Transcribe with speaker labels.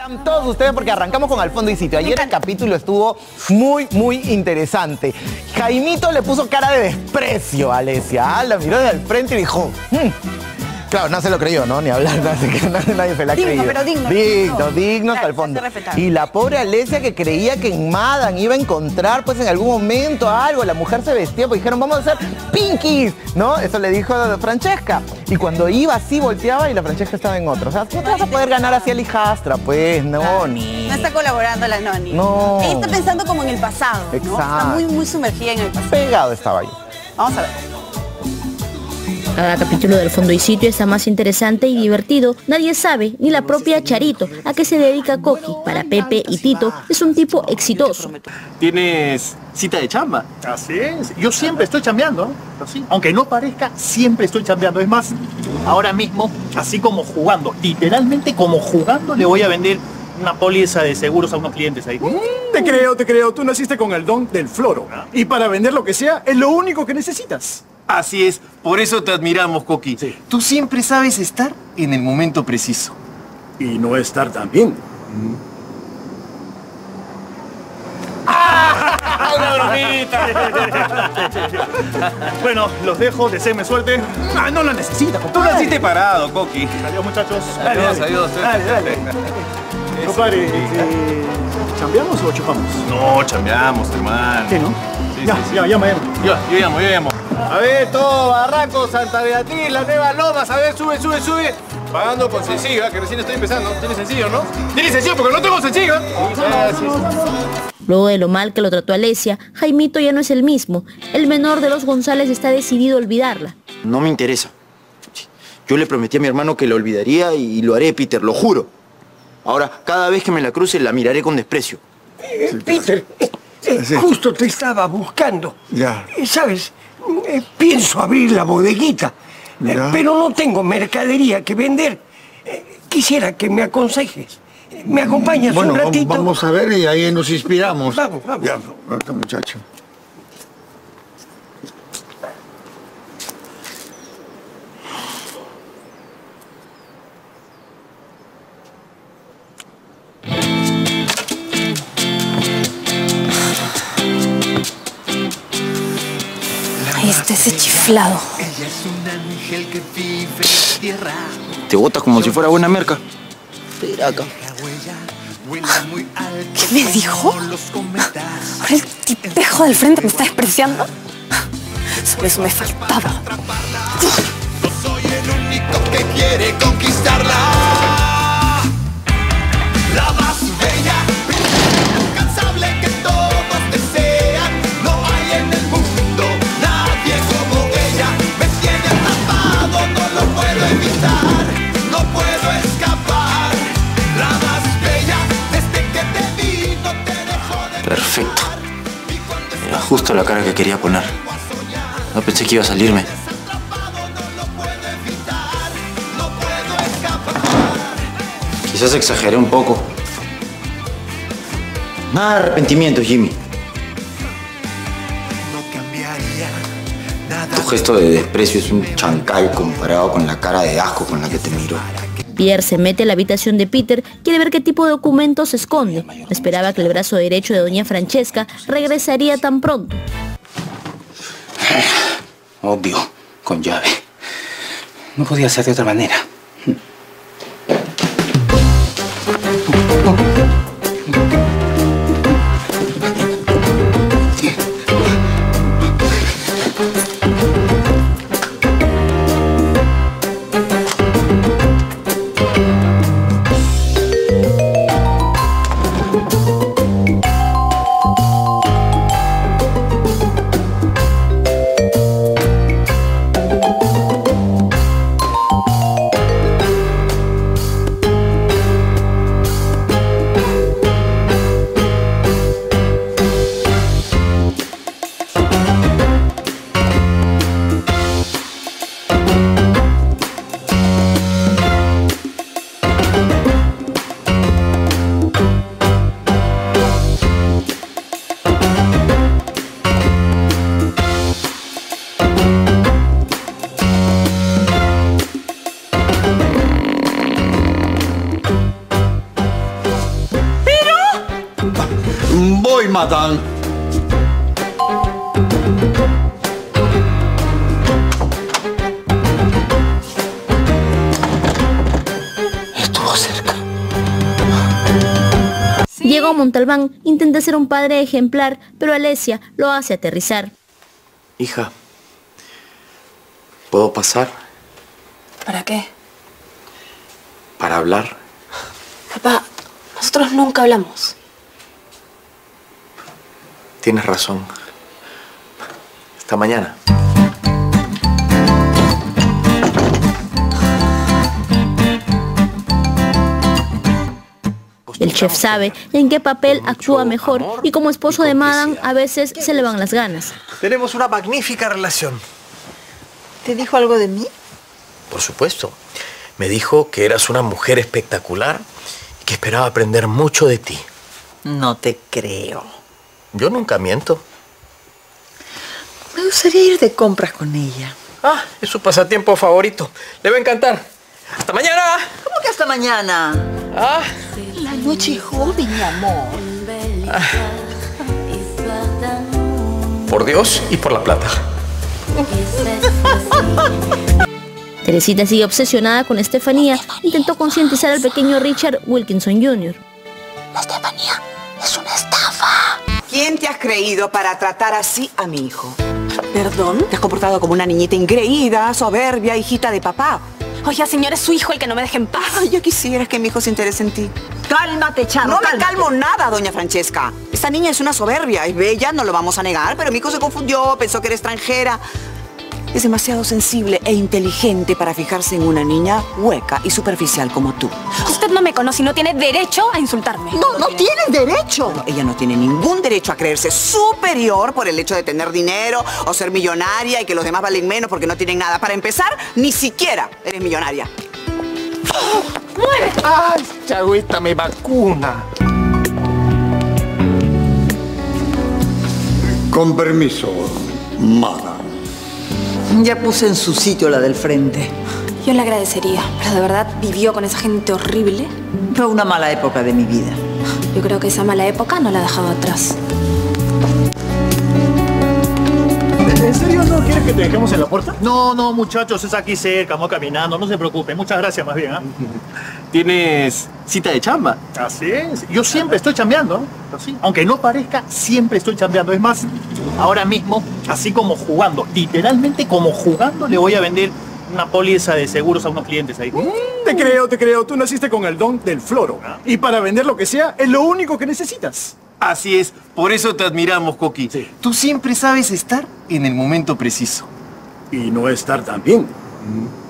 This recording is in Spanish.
Speaker 1: Están todos ustedes porque arrancamos con Al Fondo y Sitio. Ayer el capítulo estuvo muy interesante. Jaimito le puso cara de desprecio a Alesia. La miró desde el frente y dijo... Claro, no se lo creyó, ¿no? Ni hablar, así que nadie se la creyó.
Speaker 2: Pero digno.
Speaker 1: Digno hasta el fondo. Y la pobre Alesia que creía que en Madame iba a encontrar, pues en algún momento algo. La mujer se vestía, pues dijeron, vamos a hacer pinkies, ¿no? Eso le dijo a Francesca. Y cuando iba así, volteaba y la Francesca estaba en otro. O sea, no te vas a poder ganar así a la hijastra, pues, Noni.
Speaker 2: No está colaborando la Noni.
Speaker 1: No.
Speaker 2: Ella está pensando como en el pasado, ¿no?
Speaker 1: Exacto.
Speaker 2: Está muy sumergida en el pasado.
Speaker 1: Pegado estaba yo.
Speaker 2: Vamos a ver.
Speaker 3: Cada capítulo del Fondo y Sitio está más interesante y divertido. Nadie sabe, ni la propia Charito, a qué se dedica Coqui. Para Pepe y Tito, es un tipo exitoso.
Speaker 4: ¿Tienes cita de chamba?
Speaker 5: Así es. Yo siempre estoy chambeando, ¿no? Así. Aunque no parezca, siempre estoy chambeando. Es más, ahora mismo, así como jugando, literalmente como jugando, le voy a vender una póliza de seguros a unos clientes ahí.
Speaker 6: Te creo. Tú naciste con el don del floro. Y para vender lo que sea, es lo único que necesitas.
Speaker 4: Así es, por eso te admiramos, Coqui. Sí. Tú siempre sabes estar en el momento preciso.
Speaker 6: Y no estar tan bien.
Speaker 5: ¡Una bromita! Bueno, los dejo, deseenme suerte.
Speaker 6: No la necesita,
Speaker 4: Tú naciste parado, Coqui.
Speaker 5: Adiós, muchachos.
Speaker 4: Adiós.
Speaker 6: Dale. Compadre, ¿chambeamos o chupamos?
Speaker 4: No, chambeamos, hermano.
Speaker 6: Sí, ¿no?
Speaker 4: Sí,
Speaker 6: ya llama.
Speaker 4: Yo llamo. A ver, todo Barranco, Santa Beatriz, la Nueva Lomas. A ver, sube. Pagando con sencillo, que recién estoy empezando. ¿Tiene sencillo, no? Tiene sencillo porque no tengo sencillo. Sí.
Speaker 3: Luego de lo mal que lo trató Alesia, Jaimito ya no es el mismo. El menor de los González está decidido a olvidarla.
Speaker 7: No me interesa. Yo le prometí a mi hermano que la olvidaría y lo haré, Peter, lo juro. Ahora, cada vez que me la cruce, la miraré con desprecio.
Speaker 8: Peter, justo te estaba buscando.
Speaker 6: Ya.
Speaker 8: ¿Sabes? Pienso abrir la bodeguita, pero no tengo mercadería que vender. Quisiera que me aconsejes. ¿Me acompañas un ratito?
Speaker 6: Vamos a ver y ahí nos inspiramos.
Speaker 8: Vamos.
Speaker 6: Ya, muchacho.
Speaker 2: Ahí está ese chiflado.
Speaker 7: Te botas como si fuera buena merca. Espera acá.
Speaker 2: ¿Qué me dijo? ¿Ahora el tipejo del frente me está despreciando? Solo eso me faltaba.
Speaker 9: Soy el único que quiere conquistarla. La más bella, incansable que todos desean. No hay en el mundo nadie como ella. Me tiene atrapado, no lo puedo evitar. No puedo escapar. La más bella, desde que te vi no te dejo de...
Speaker 7: Perfecto. Era justo la cara que quería poner. No pensé que iba a salirme. Quizás exageré un poco. Nada de arrepentimiento, Jimmy. Tu gesto de desprecio es un chancay comparado con la cara de asco con la que te miro.
Speaker 3: Pierre se mete a la habitación de Peter, quiere ver qué tipo de documentos se esconde. Esperaba que el brazo derecho de doña Francesca regresaría tan pronto.
Speaker 7: Obvio, con llave. No podía ser de otra manera.
Speaker 10: voy, madame.
Speaker 2: Estuvo cerca.
Speaker 3: Diego Montalbán intenta ser un padre ejemplar, pero Alesia lo hace aterrizar.
Speaker 7: Hija, ¿puedo pasar
Speaker 2: ¿Para qué?
Speaker 7: para hablar?
Speaker 2: Papá, nosotros nunca hablamos.
Speaker 7: Tienes razón. Hasta mañana.
Speaker 3: El chef sabe en qué papel actúa mejor y como esposo de Madame a veces se le van las ganas.
Speaker 11: Tenemos una magnífica relación.
Speaker 12: ¿Te dijo algo de mí?
Speaker 11: Por supuesto. Me dijo que eras una mujer espectacular y que esperaba aprender mucho de ti.
Speaker 12: No te creo.
Speaker 11: Yo nunca miento.
Speaker 12: Me gustaría ir de compras con ella.
Speaker 11: Ah, es su pasatiempo favorito. Le va a encantar. ¡Hasta mañana!
Speaker 12: ¿Cómo que hasta mañana?
Speaker 11: Ah.
Speaker 12: La noche es joven, mi amor.
Speaker 11: Por Dios y por la plata.
Speaker 3: Teresita sigue obsesionada con Estefanía. Intentó concientizar al pequeño Richard Wilkinson Jr.
Speaker 13: La Estefanía es una estafa. ¿Quién te has creído para tratar así a mi hijo?
Speaker 2: ¿Perdón?
Speaker 13: Te has comportado como una niñita engreída, soberbia, hijita de papá.
Speaker 2: Oye, señor, es su hijo el que no me deje en paz.
Speaker 13: Ay, yo quisieras que mi hijo se interese en ti.
Speaker 12: Cálmate, Charo,
Speaker 13: No
Speaker 12: cálmate.
Speaker 13: me calmo nada, doña Francesca. Esta niña es una soberbia, es bella, no lo vamos a negar, pero mi hijo se confundió, pensó que era extranjera. Es demasiado sensible e inteligente para fijarse en una niña hueca y superficial como tú.
Speaker 2: Usted no me conoce y no tiene derecho a insultarme.
Speaker 13: No tienes derecho. No, ella no tiene ningún derecho a creerse superior por el hecho de tener dinero o ser millonaria y que los demás valen menos porque no tienen nada. Para empezar, ni siquiera eres millonaria.
Speaker 2: ¡Muévete!
Speaker 5: ¡Ay, Chagüita me vacuna!
Speaker 10: Con permiso, madame.
Speaker 12: Ya puse en su sitio la del frente.
Speaker 2: Yo le agradecería, pero de verdad vivió con esa gente horrible.
Speaker 12: Fue una mala época de mi vida.
Speaker 2: Yo creo que esa mala época no la ha dejado atrás.
Speaker 5: ¿En serio no quieres que te dejemos en la puerta? No, muchachos, es aquí cerca, vamos caminando, no se preocupen. Muchas gracias, más bien, ¿ah?
Speaker 7: ¿Tienes cita de chamba?
Speaker 5: Así es. Yo siempre estoy chambeando, así. Aunque no parezca, siempre estoy chambeando. Es más, ahora mismo, así como jugando, literalmente como jugando, le voy a vender una póliza de seguros a unos clientes ahí.
Speaker 6: Te creo. Tú naciste con el don del floro. Y para vender lo que sea, es lo único que necesitas.
Speaker 4: Así es, por eso te admiramos, Coqui.
Speaker 6: Sí.
Speaker 4: Tú siempre sabes estar en el momento preciso.
Speaker 6: Y no estar tan bien.